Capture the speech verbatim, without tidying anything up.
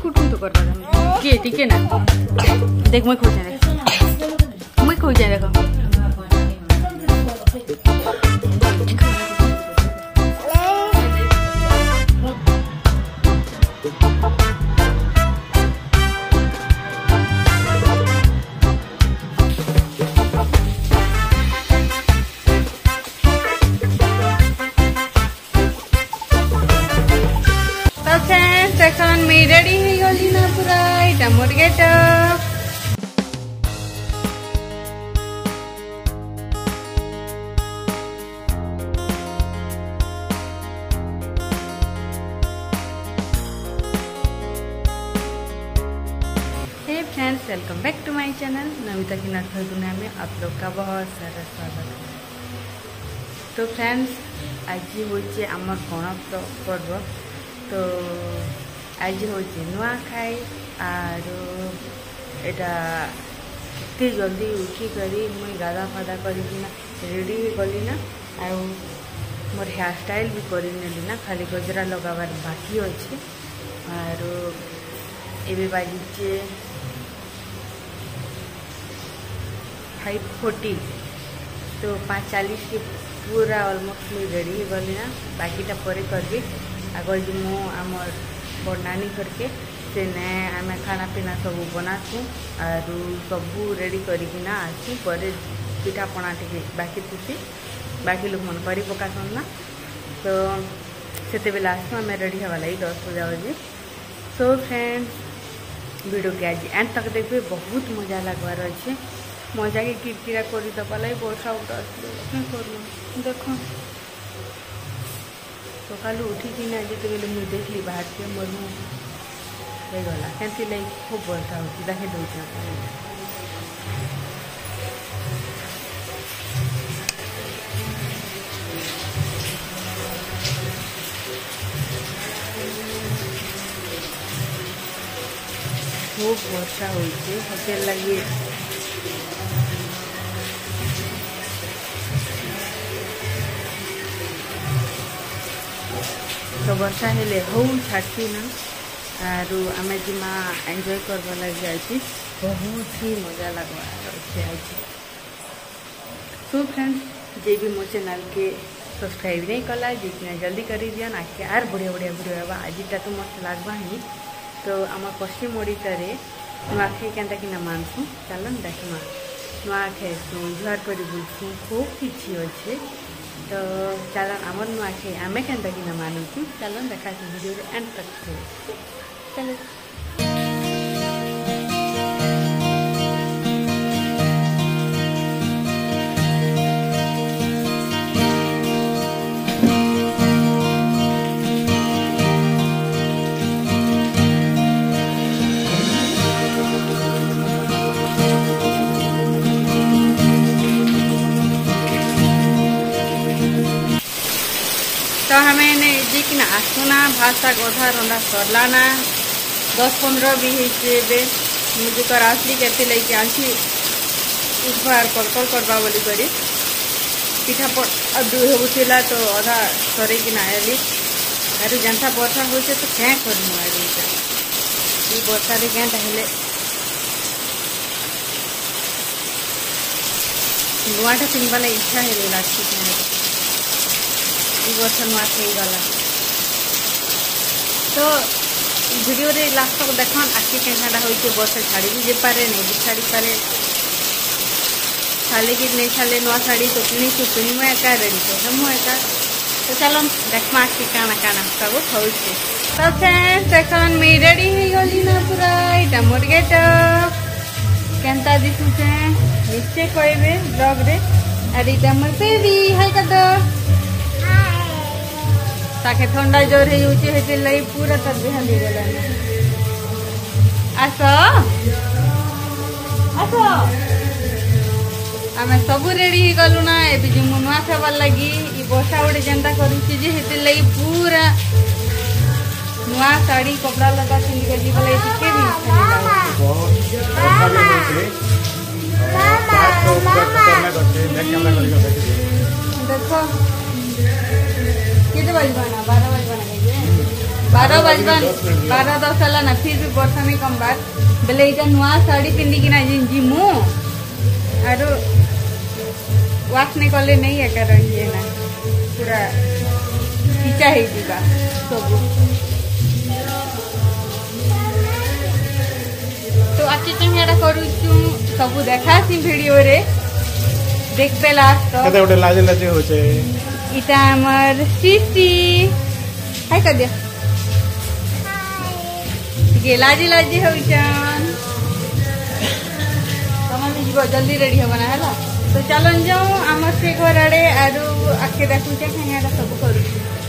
कुटुम तो करबा के टिके ना देख मैं खोज देख मैं खोज देखो रेडी है गली ना पूरा इटा मोर गेट hey friends welcome back to my channel Namita की नटखट दुनिया में आप लोग का बहुत सारा स्वागत है। तो फ्रेंड्स आज होचे आमर गण पर्व तो आज हूँ नुआखाई आर एटा कितने जल्दी उठिक मुई गाधा फादा करना रेडी गली ना आउ मोर हेयर स्टाइल भी करनेली ना खाली गजरा लगाबार बाकी अच्छे आर एबे बाजिचे फाइव फोर्टी तो पाँच चालीस के पूरा ऑलमोस्ट मुई रेडी गली ना बाकीटा परे करबी आगर जो मो आमर बड़ नानी करके से ने आम खाना पीना सब बनासु आर सबू रेडी करना आसू पर पिठा पना टे बाकी थी बाकी लोग मन कर पकासन ना तो से बेले आसू आम रेडी हवा लगी दस बजा बजे। सो फ्रेंड्स वीडियो के आज एंड तक देखिए बहुत मजा लगवार अच्छे मजा के किरकिरा कर दबा लगे वर्षा उठा कर देख सकाल उठिकी आज बेले मुझे देखली बाहर के मोर मुगला कैंती लगे खूब वर्षा होती देखे दूसरा खूब वर्षा होते लगे तो वर्षा हेले हो छाटी ना आरु आमे जिमा एंजॉय करवा लगे आज बहुत ही मजा लगवा आज। सो फ्रेंड्स जे भी मो चैनल के सब्सक्राइब नहीं कला जी जल्दी कर दियन आके आर बढ़िया बढ़िया वीडियो है आजटा तो मस्त लगवा ही तो आम पश्चिम ओडिशा रे नुआखाई केनता कि मानसु चलन देखमा नुआखाई जुहार कर बुझू खूब किसी अच्छे तो चलन आमर नुआखाई आम केनता कि मानुचु चलन देखा वीडियो एंड तक चलो तो हमें जी कि आसुना भाषा गधा रंधा सरला ना दस पंद्रह भी होते मुझे कर आसली कहते लगे आसी उठबार कलकल करवा बोली कर पिठा होगा तो अधा सर कि आयली आर जेनता बर्षा हो तो क्या करमु आर बर्षा क्या हेले नुआटा पिंधवा लगे इच्छा है लास्ट वर्ष नुआ गला तो वीडियो रे लास्ट तक देखन आखि केना होइके वर्षा छाड़ी भी पारे नहीं भी छाड़ी पारे छाले कि नहीं छाले नुआ शाड़ी तो किणी तू किणी मैं एका रेडी तो मु एका तो चलो देखमा आखि काना काना सब होइके तो फ्रेंड्स देखन मी रेडी हो गली ना पूरा इटा मोर गेट केनता दिसुचे निश्चय कहबे ब्लॉग रे अरे इटा मोर बेबी हाय कतो ताके ठंडा जोर है लई पूरा तर देह गला आस आस आम सब रेडी हो गलु ना ए जो नुआ खाबार लगी वर्षा गोटे जेनता करुच्ची लगी पूरा नुआ शाड़ी कपड़ा लगा पिंधिक जीवल टिके भी देखो कितने बजबाना बारह बजबाना बारह बजबन बारह दस है ना फिर भी बर्षा नहीं कम बार बेले इटा नुआ साड़ी पिंधिकिना जिमु आरो वाश नहीं कले नहीं है कारण ये ना पूरा खींचा है जीवा सब तो अच्छे चंगा करूँ सब देखा वीडियो रे देखते लास्ट कते गोटे लाजे लाजे होचे इटा हमर सीसी हाय कर दिया ये लाजी लाजी होइछन तमाम जीव जल्दी रेडी होबना हैला तो चलन जाऊ आमर से घर आड़े आरो आके देखु जे खाना सब करू।